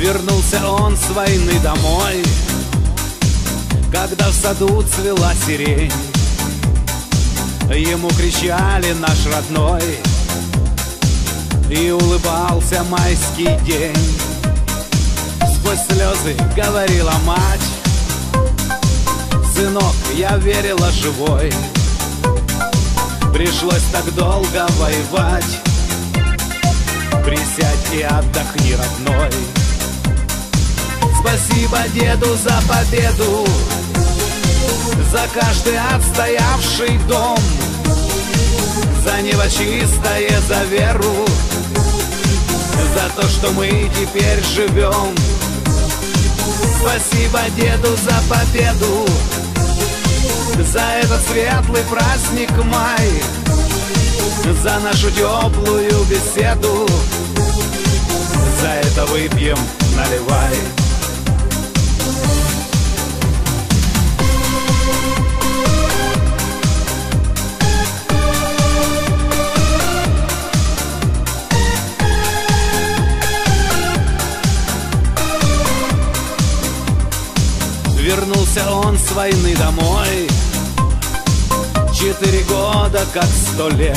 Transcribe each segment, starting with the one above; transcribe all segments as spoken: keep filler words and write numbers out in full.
Вернулся он с войны домой, когда в саду цвела сирень. Ему кричали наш родной, и улыбался майский день. Сквозь слезы говорила мать: сынок, я верила живой. Пришлось так долго воевать. Присядь и отдохни, родной. Спасибо деду за победу, за каждый отстоявший дом, за небо чистое, за веру, за то, что мы теперь живем. Спасибо деду за победу, за этот светлый праздник май, за нашу теплую беседу. За это выпьем, наливай. Вернулся он с войны домой, четыре года как сто лет.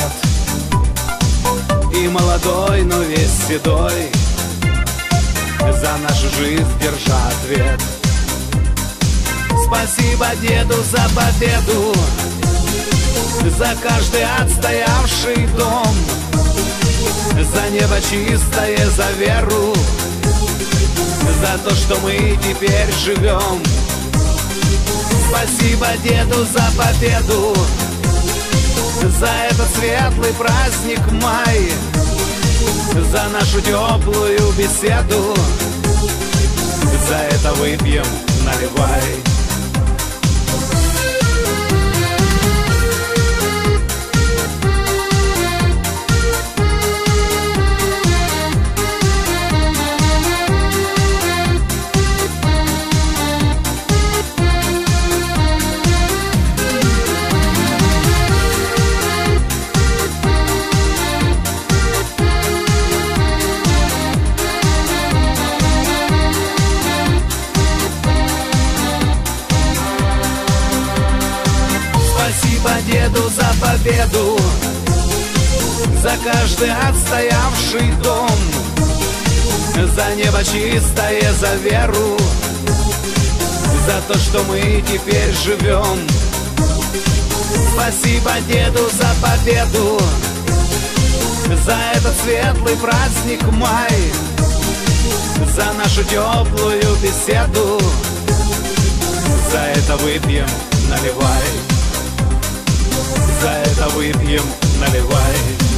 И молодой, но весь седой, за нашу жизнь держа ответ. Спасибо деду за победу, за каждый отстоявший дом, за небо чистое, за веру, за то, что мы теперь живем. Спасибо деду за победу, за этот светлый праздник май, за нашу теплую беседу. За это выпьем, наливай. Спасибо деду за победу, за каждый отстоявший дом, за небо чистое, за веру, за то, что мы теперь живем. Спасибо деду за победу, за этот светлый праздник май, за нашу теплую беседу. За это выпьем, наливай. За это выпьем, наливай.